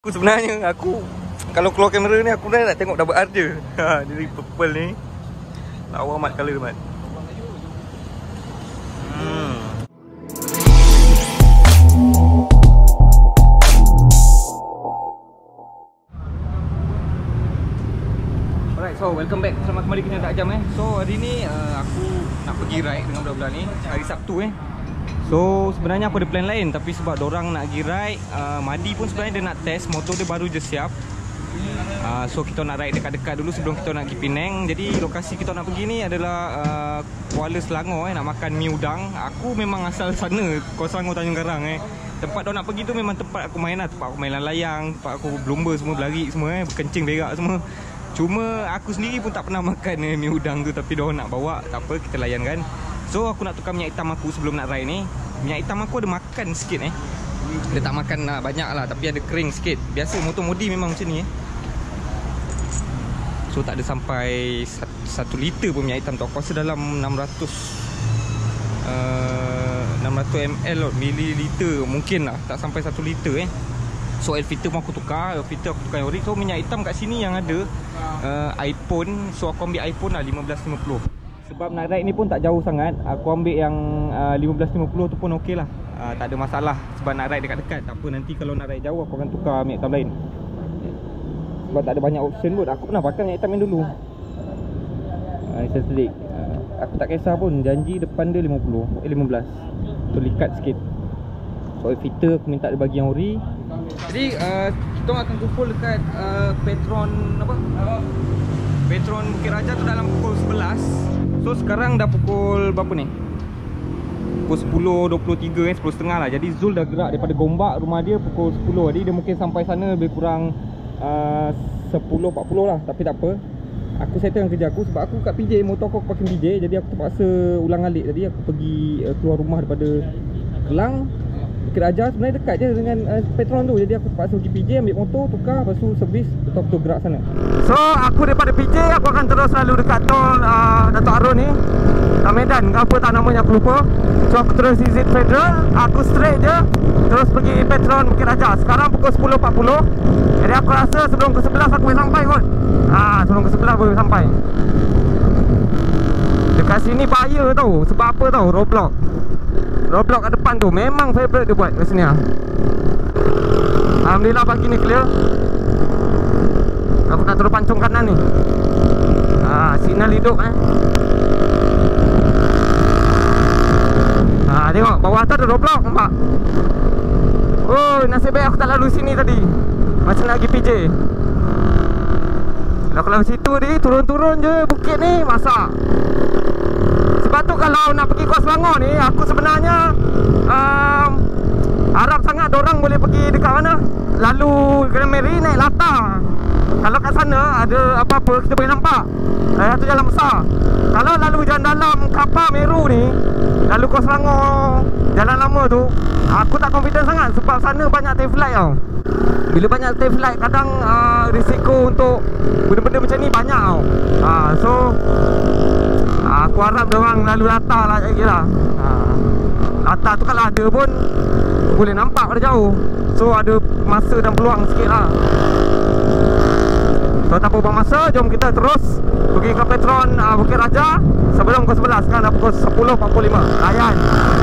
Aku sebenarnya kalau keluar kamera ni aku dah nak tengok double R je. Dari purple ni. Lawa amat colour mat. Alright, so welcome back. Selamat kembali ke Tak Jam So hari ni aku nak pergi ride dengan budak-budak ni hari Sabtu So sebenarnya aku ada plan lain, tapi sebab dorang nak pergi ride, Madi pun sebenarnya dia nak test motor dia, baru je siap. So kita nak ride dekat-dekat dulu sebelum kita nak pergi Penang. Jadi lokasi kita nak pergi ni adalah Kuala Selangor nak makan mi udang. Aku memang asal sana, Kuala Selangor Tanjung Karang Tempat dia nak pergi tu memang tempat aku main lah. Tempat aku main layang, tempat aku berlumba semua, berlari semua berkencing, berak semua. Cuma aku sendiri pun tak pernah makan mi udang tu, tapi diorang nak bawa, tak apa, kita layan kan. So aku nak tukar minyak hitam aku sebelum nak ride ni. Minyak hitam aku ada makan sikit Dia tak makan banyak lah, tapi ada kering sikit. Biasa motor modi memang macam ni So tak ada sampai 1 liter pun minyak hitam tu. Aku rasa dalam 600 ml mililiter mungkin lah, tak sampai 1 liter So air filter pun aku tukar. Air filter aku tukar yang ori. So minyak hitam kat sini yang ada iPhone. So aku ambil iPhone lah 1550. Sebab nak ride ni pun tak jauh sangat. Aku ambil yang 1550 tu pun okey lah. Tak ada masalah. Sebab nak ride dekat-dekat. Tak apa, nanti kalau nak ride jauh aku akan tukar minyak hitam lain. Sebab tak ada banyak option pun. Aku pernah pakai minyak hitam yang dulu. Setelik. Aku tak kisah pun. Janji depan dia 15. So likat sikit. So filter aku minta dia bagi yang ori. Jadi kita akan kumpul dekat Petron apa? Petron Bukit Raja tu dalam pukul 11. So sekarang dah pukul berapa ni? Pukul 10.23 10.30 lah. Jadi Zul dah gerak daripada Gombak rumah dia pukul 10. Jadi dia mungkin sampai sana lebih kurang 10.40 lah. Tapi tak apa, aku settlekan kerja aku. Sebab aku kat PJ, motor aku pakai PJ. Jadi aku terpaksa ulang alik. Tadi aku pergi keluar rumah daripada Kelang Bukit Raja. Sebenarnya dekat je dengan Petron tu. Jadi aku terpaksa pergi PJ, ambil motor, tukar, lepas tu servis, betul-betul gerak sana. So aku daripada PJ, aku akan terus lalu dekat tol Dato' Arun ni, Medan ke apa tak namanya, aku lupa. So aku terus visit Federal, aku straight je terus pergi Petron Bukit Raja. Sekarang pukul 10.40. Jadi aku rasa sebelum ke 11 aku boleh sampai kot. Sebelum ke 11 boleh sampai. Dekat sini bahaya tau. Sebab apa tau? Roadblock kat depan tu memang favourite dia buat kat sini lah. Alhamdulillah pagi ni clear. Aku nak terus pancung kanan ni. Signal hidup tengok bawah tu ada roadblock, nampak? Oh, nasib baik aku tak lalu sini tadi. Macam nak pergi PJ. Kalau lalu situ ni, turun-turun je bukit ni, masak. Sebab tu kalau nak pergi Kuala Selangor ni, aku sebenarnya harap sangat dorang boleh pergi dekat mana, lalu Grand Mary naik Lata. Kalau kat sana ada apa-apa kita boleh nampak. Itu jalan besar. Kalau lalu jalan dalam kapal Meru ni, lalu Kuala Selangor jalan lama tu, aku tak confident sangat. Sebab sana banyak tail flight tau. Bila banyak tail flight, kadang risiko untuk benda-benda macam ni banyak tau. So aku harap diorang lalu Lata lah lagi lah. Lata tu kalau ada pun boleh nampak pada jauh. So ada masa dan peluang sikit lah. So tak apa buang masa, jom kita terus pergi ke Petron Bukit Raja sebelum pukul 11. Sekarang dah pukul 10.45. Layan.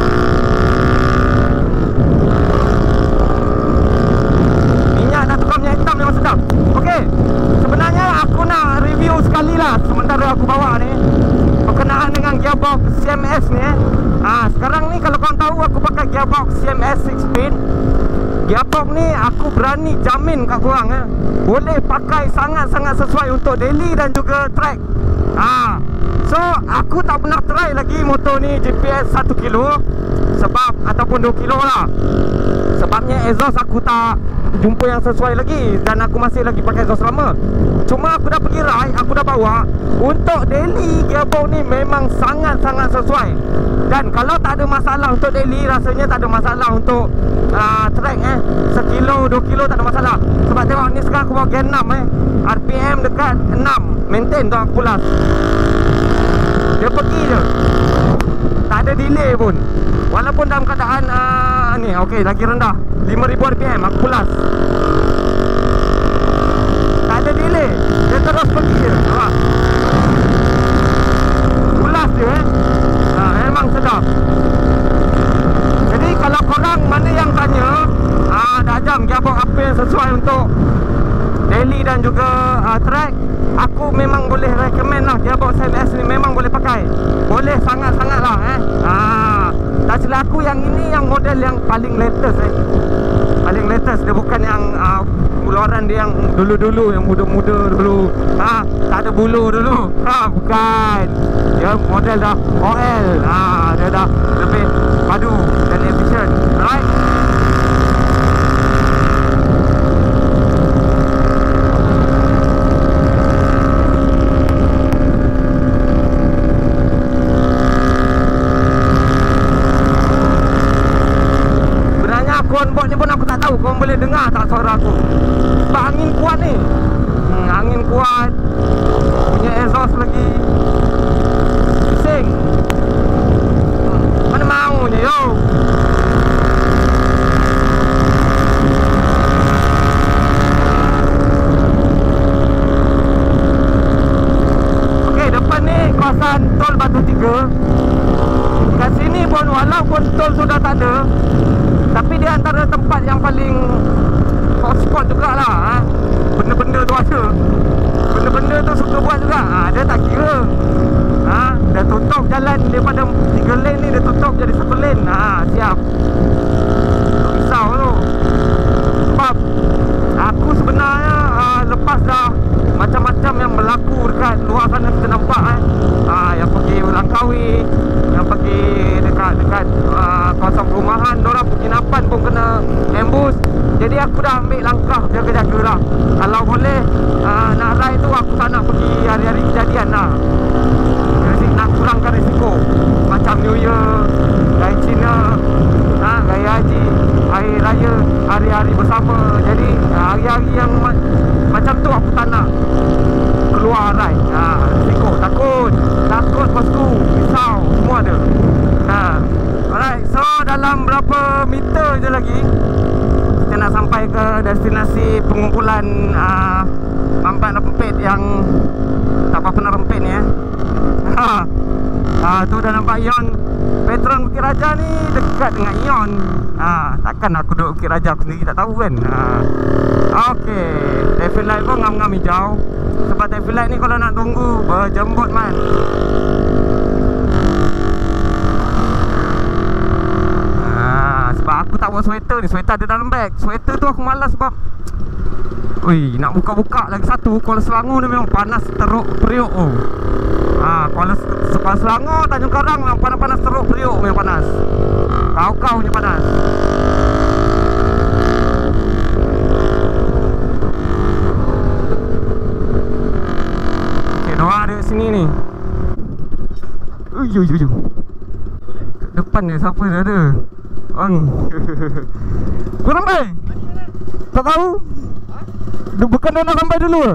Minyak dah tukar minyak hitam memang sedap. Okey, sebenarnya aku nak review sekali lah sementara aku bawa ni, berkenaan dengan gearbox CMS ni sekarang ni kalau korang tahu, aku pakai gearbox CMS 6 speed. Gearbox ni aku berani jamin kat korang boleh pakai sangat-sangat sesuai untuk daily dan juga track. So aku tak pernah try lagi motor ni GPS 1 kilo sebab, ataupun 2 kilo lah. Sebabnya exhaust aku tak jumpa yang sesuai lagi, dan aku masih lagi pakai exhaust lama. Cuma aku dah pergi ride, aku dah bawa. Untuk daily, gearbox ni memang sangat-sangat sesuai. Dan kalau tak ada masalah untuk daily, rasanya tak ada masalah untuk track 1 kilo, 2 kilo tak ada masalah. Sebab tengok ni sekarang aku bawa Gen 6 RPM dekat 6. Maintain tu aku pulas. Dia pergi je, tak ada delay pun. Walaupun dalam keadaan ni okey, lagi rendah 5000 RPM aku pulas. sesuai untuk daily dan juga track, aku memang boleh recommend lah gearbox MS ni, memang boleh pakai. Boleh sangat-sangat lah tak silap aku yang ini yang model yang paling latest paling latest. Dia bukan yang keluaran dia yang dulu-dulu, yang muda-muda dulu, tak ada bulu dulu, bukan. Dia model dah OL, dia dah lebih padu dan efisien, right? Onboard ni pun aku tak tahu korang boleh dengar tak suara aku. Sebab angin kuat ni, angin kuat, punya exhaust lagi bising. Mana mau je yo. Okey, depan ni kawasan tol Batu Tiga. Kat sini pun walaupun tol sudah tak ada, tapi dia antara tempat yang paling hotspot jugalah. Benda-benda tu ada, benda-benda tu suka buat juga. Dia tak kira. Dia tutup jalan daripada 3 lane ni, dia tutup jadi 1 lane. Siap. Risau tu. Sebab aku sebenarnya lepas dah macam-macam yang berlaku dekat luar sana, kita nampak yang pergi Langkawi, yang pergi dekat kawasan perumahan, diorang penginapan pun kena ambush. Jadi aku dah ambil langkah jaga-jaga lah. Kalau boleh nak ride tu aku tak nak pergi hari-hari kejadian lah. Jadi nak kurangkan risiko. Macam New Year, Raya Cina, Raya Haji, Hari Raya, hari-hari bersama. Jadi hari-hari yang macam tu aku tak nak keluar ride. Risiko, takut bosku, risau, semua ada. Alright, so dalam berapa meter je lagi kita nak sampai ke destinasi pengumpulan pempet yang tak apa pernah rempet ni tu dah nampak Ion. Petron Bukit Raja ni dekat dengan Ion. Takkan aku duduk Bukit Raja aku sendiri tak tahu kan. Okey, traffic light pun ngam-ngam hijau. Sebab traffic light ni kalau nak tunggu berjembut man. Sebab aku tak bawa sweater ni, sweater ada dalam beg. Sweater tu aku malas sebab nak buka-buka lagi satu. Kuala Selangor ni memang panas teruk periuk. Kuala Selangor, Tanjung Karang memang panas-panas teruk periuk, memang panas. Kau-kau punya panas. Okay, doa ada sini ni. Depan ni siapa dah ada? Kau sampai? Tak tahu? Bukan dah nak sampai dulu ke?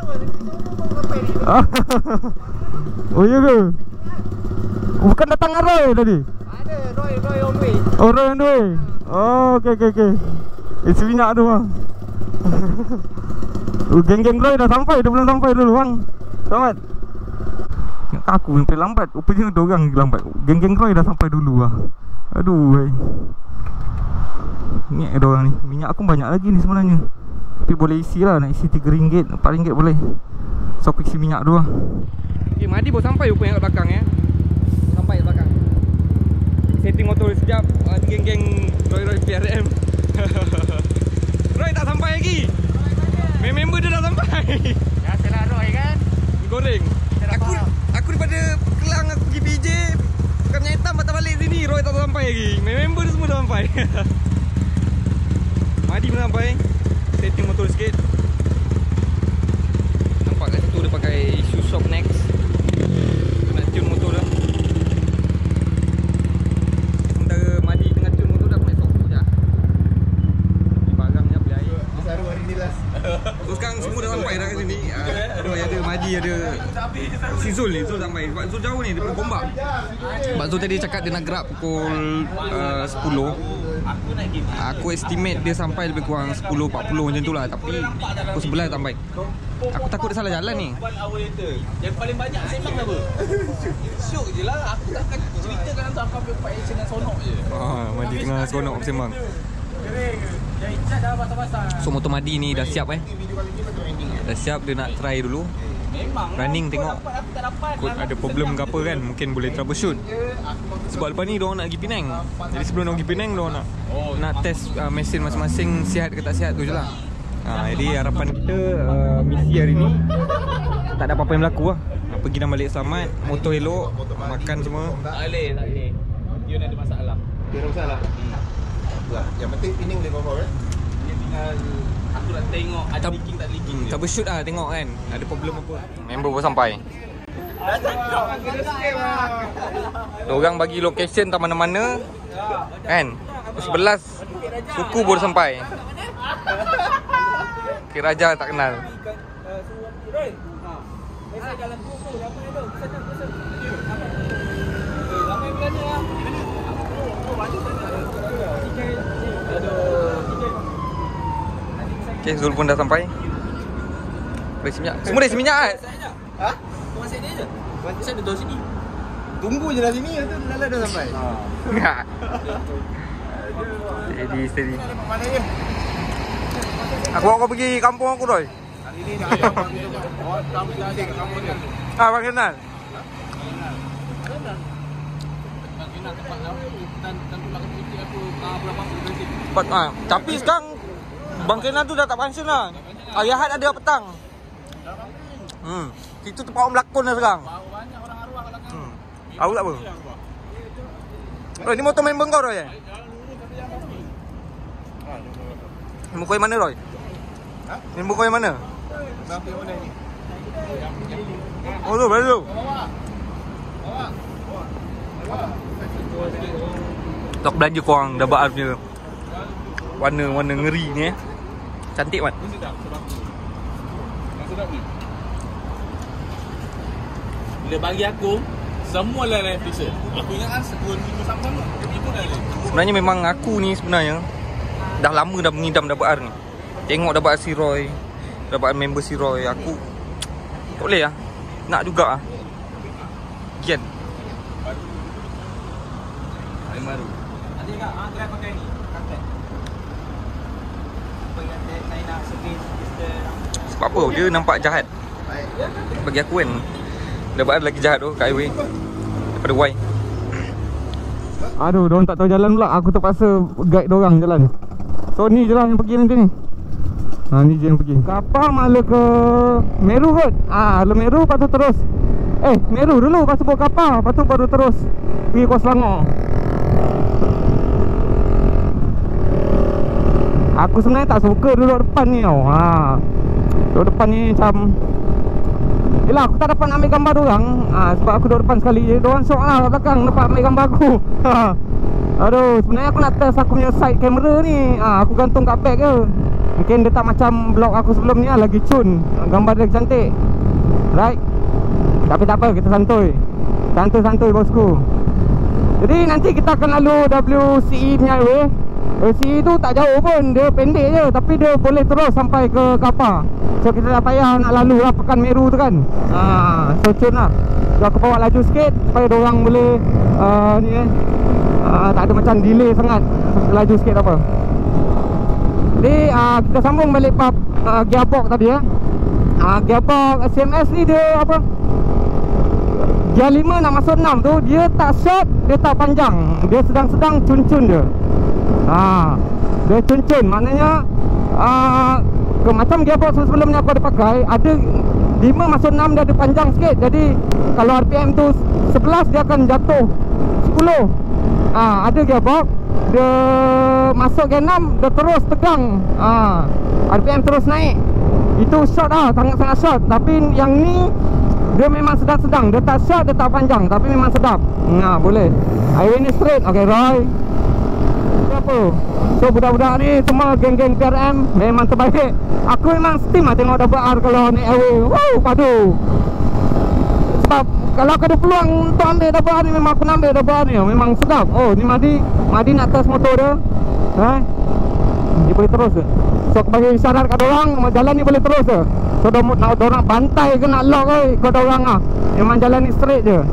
Oh iya ke? Bukan datang Roy tadi? Ada, Roy on way. Oh, Roy on way. Oh, okey. Isi minyak tu bang. Geng-geng Roy dah sampai, dia belum sampai dulu bang. Selamat. Aku yang paling lambat. Rupanya ada orang lambat. Geng-geng Roy dah sampai dulu lah. Aduh. Ni ada orang ni. Minyak aku banyak lagi ni sebenarnya. Tapi boleh isi lah. Nak isi RM3, RM4 boleh. So aku isi minyak dulu lah. Okay, Madi baru sampai rupanya kat belakang ya. Sampai kat belakang. Setting motor sekejap. Geng-geng Roy PRM. Roy tak sampai lagi. Member dia dah sampai. Biasalah Roy kan. Goreng. Aku daripada Kelang aku pergi PJ. Bukan minyak hitam patah balik sini. Roy tak sampai lagi. Member dia semua dah sampai. Madi pun sampai. Setting motor sikit. Nampak kat situ dia pakai Issue Shop Next. Dia nak tune motor dah. Sementara Madi tengah tune motor dah, aku naik sokong je. Beli barang je, beli air. Baru hari ni last. So sekarang semua dah sampai dah kat sini. Roy ada, Madi ada. Si Zul ni, Zul sampai. Sebab Zul jauh ni, dia pun Gombak. Sebab Zul tadi cakap dia nak gerak pukul 10. Aku estimate dia sampai lebih kurang 10.40 macam tu lah. Tapi pukul 11 sampai. Aku takut dia salah jalan ni. Yang paling banyak sembang apa? Syuk je lah. Aku takkan ceritakan tentang kau punya action dan sonok je. Madi tengah seronok bersembang. So motor Madi ni dah siap Dah siap, dia nak try dulu. Running tengok kot ada problem ke apa kan, mungkin boleh troubleshoot. Sebab lepas ni diorang nak pergi Penang. Jadi sebelum nak pergi Penang, diorang nak test mesin masing-masing sihat ke tak sihat tu je lah. Jadi harapan kita misi hari ni tak ada apa-apa yang berlaku lah. Pergi dan balik selamat, motor elok, makan semua. Tak boleh. Dia ada masalah. Yang penting Penang boleh bawa Dia tinggal aku nak tengok ada leaking tak leaking. Troubleshoot lah, tengok kan ada problem apa. Member pun sampai. Diorang bagi location tak mana-mana kan. 11 suku baru sampai. Kira Raja tak kenal. Okay, Zul pun dah sampai. Isi minyak. Semua dah isi minyak kan? Ha? Masih dia je. Saya duduk sini. Tunggu je lah sini, tu Lala dah sampai. Steady. Mana dia? Aku bawa kau pergi kampung aku, Roy. Hari ni dah ada orang kita. Orang tamu dah ada kat kampung dia. Abang kenal? Tapi sekarang Bang Kenan tu dah tak pension lah. Hari Ahad ada petang. Itu tempat orang berlakon dah sekarang. Aku tak apa. Roy, ni motor member kau, Roy? Member kau yang mana, Roy? Member kau yang mana? Siapa yang mana ni? Oh tu, berada tu. Tak belanja korang dah buat punya warna-warna ngeri ni Cantik kan? Bila bagi aku semua lain episod. Aku ingat kan sebelum minggu sama itu dah lain. Sebenarnya memang aku ni sebenarnya dah lama dah mengidam WR ni. Tengok WR si Roy, WR member si Roy. Aku tak boleh lah. Nak juga lah. Gian. Yang baru. Nanti kak, try pakai ni. Sebab apa? Dia nampak jahat. Bagi aku kan WR lagi jahat tu kat highway daripada Y. Aduh, diorang tak tahu jalan pula. Aku terpaksa guide diorang jalan. So ni je lah yang pergi nanti ni. Ni je yang pergi kapal malah ke Meru kot. Lalu Meru lepas tu terus Meru dulu, lepas tu bawa kapal, lepas tu baru terus pergi Kuala Selangor. Aku sebenarnya tak suka duduk depan ni tau. Duduk depan ni macam yelah, aku tak dapat nak ambil gambar diorang. Sebab aku duduk depan sekali je. Diorang syok lah kat belakang dapat ambil gambar aku. Aduh, sebenarnya aku nak test aku punya side camera ni. Aku gantung kat bag ke. Mungkin dia tak macam vlog aku sebelum ni lah. Lagi cun, gambar dia cantik. Right. Tapi tak apa, kita santuy. Santuy bosku. Jadi nanti kita akan lalu WCE punya highway. WCE tu tak jauh pun, dia pendek je. Tapi dia boleh terus sampai ke Kapar. So kita tak payah nak lalu lah Pekan Meru tu kan. So cun lah. So aku bawa laju sikit supaya diorang boleh tak ada macam delay sangat. Laju sikit apa. Jadi kita sambung balik pub gearbox tadi ya. Gearbox CMS ni dia apa, gear 5 nak masuk 6 tu dia tak short, dia tak panjang. Dia sedang-sedang cun-cun dia. Dia cun-cun. Maknanya macam gearbox sebelum ni aku ada pakai, ada 5 masuk 6 dia ada panjang sikit. Jadi kalau RPM tu 11 dia akan jatuh 10. Ada gearbox dia masuk gear 6 dia terus tegang. RPM terus naik. Itu short lah, sangat-sangat short. Tapi yang ni dia memang sedang-sedang. Dia tak short, dia tak panjang, tapi memang sedap. Boleh. Highway ni straight. Okay Roy, apa? So budak-budak ni semua geng-geng PRM memang terbaik. Aku memang steam lah tengok WR kalau naik highway. Wow, padu. Sebab kalau aku ada peluang untuk ambil WR ni, memang aku nak ambil WR ni. Memang sedap. Oh, ni Madi nak test motor dia. Dia boleh terus ke? So aku bagi isyarat kat dorang, jalan ni boleh terus ke? So dorang bantai ke nak lock ke? Kau dorang lah. Memang jalan ni straight je.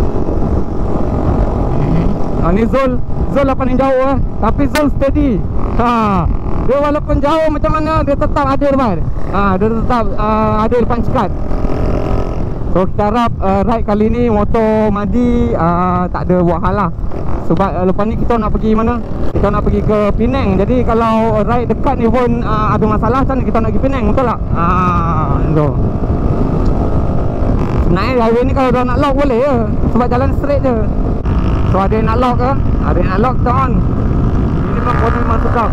Ni Zul lah paling jauh tapi Zul steady. Dia walaupun jauh macam mana, dia tetap ada depan. Dia tetap ada depan cekat. So kita harap ride kali ni motor Madi tak ada buat hal lah. Sebab lepas ni kita nak pergi mana? Kita nak pergi ke Penang. Jadi kalau ride dekat ni pun ada masalah, macam kita nak pergi Penang, betul tak? So sebenarnya highway ni kalau dah nak lock boleh je, sebab jalan straight je. So ada yang nak lock ke? Ada yang nak lock, kita on. Ini memang kode memang sedap.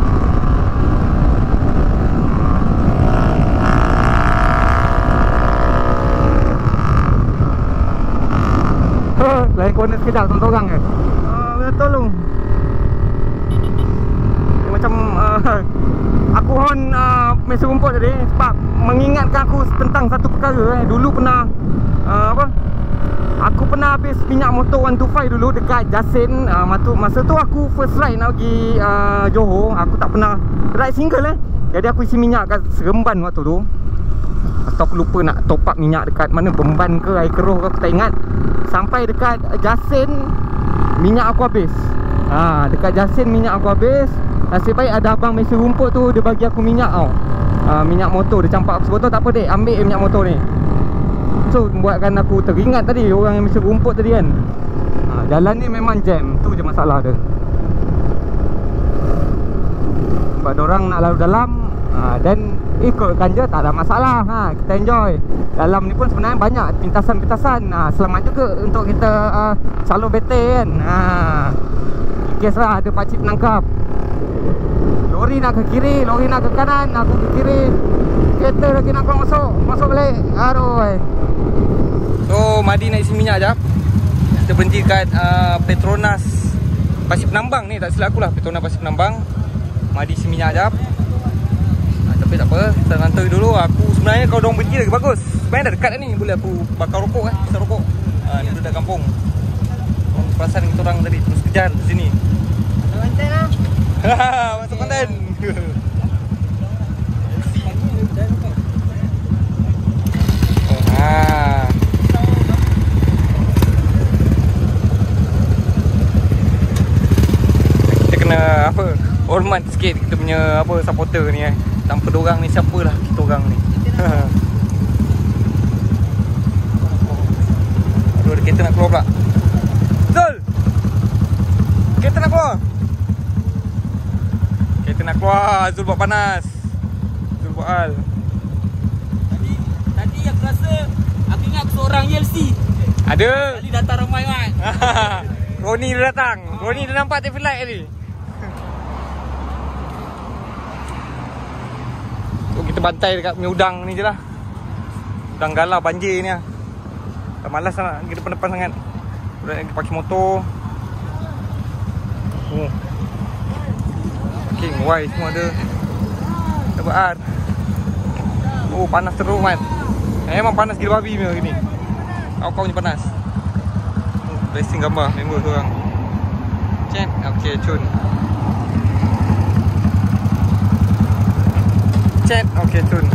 Lain corner sekejap, tonton orang ke? Betul lu. Macam aku hon mesin rumput tadi sebab mengingatkan aku tentang satu perkara. Dulu pernah aku pernah habis minyak motor 125 dulu dekat Jasin. Masa tu aku first ride nak pergi Johor. Aku tak pernah ride single Jadi aku isi minyak kat Seremban waktu tu. Atau aku lupa nak top up minyak dekat mana, Bemban ke Air Keroh ke, aku tak ingat. Sampai dekat Jasin minyak aku habis. Dekat Jasin minyak aku habis. Nasib baik ada abang mesin rumput tu, dia bagi aku minyak tau. Minyak motor, dia campak aku sebotol. Tak apa dek, ambil minyak motor ni. So buatkan aku teringat tadi orang yang mesin rumput tadi kan. Jalan ni memang jam, tu je masalah dia. Sebab diorang nak lalu dalam dan ikutkan je, tak ada masalah. Kita enjoy. Dalam ni pun sebenarnya banyak pintasan-pintasan. Selamat juga untuk kita selalu better kan. Kes lah, ada pakcik penangkap. Lori nak ke kiri, lori nak ke kanan, aku ke kiri. Kereta lagi nak keluar masuk balik. Aduh. So Madi nak isi minyak jap. Kita berhenti kat Petronas Pasir Penambang ni, tak silap aku lah, Petronas Pasir Penambang. Madi isi minyak jap. Tapi tak apa, kita rantau dulu. Aku sebenarnya kalau diorang berhenti lagi bagus. Sebenarnya dah dekat ni, boleh aku bakar rokok Kita rokok. Ni budak kampung. Perasan kita orang tadi terus kejar ke sini. Masuk konten lah. Masuk konten. Kita kena hormat sikit kita punya supporter ni Tanpa dorang ni siapalah kita orang ni. Aduh, ada kereta nak keluar pula. Zul! Kereta nak keluar. Kereta nak keluar. Zul buat panas. Zul buat hal. Tadi aku rasa aku ingat aku seorang YLC. Ada. Tadi datang ramai kan. Roni dia datang. Roni dia nampak TV light tadi. So kita bantai dekat punya udang ni je lah. Udang galah banjir ni lah. Tak malas nak pergi depan-depan sangat. Udah lagi pakai motor. King Y semua ada. Dapat art. Panas teruk man. Memang panas gila babi punya gini. Kau punya panas. Blessing gambar member seorang. Chat. Okay, cun. Chat. Okay, cun.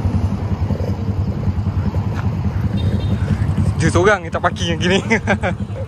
Dia seorang ni tak parking yang gini.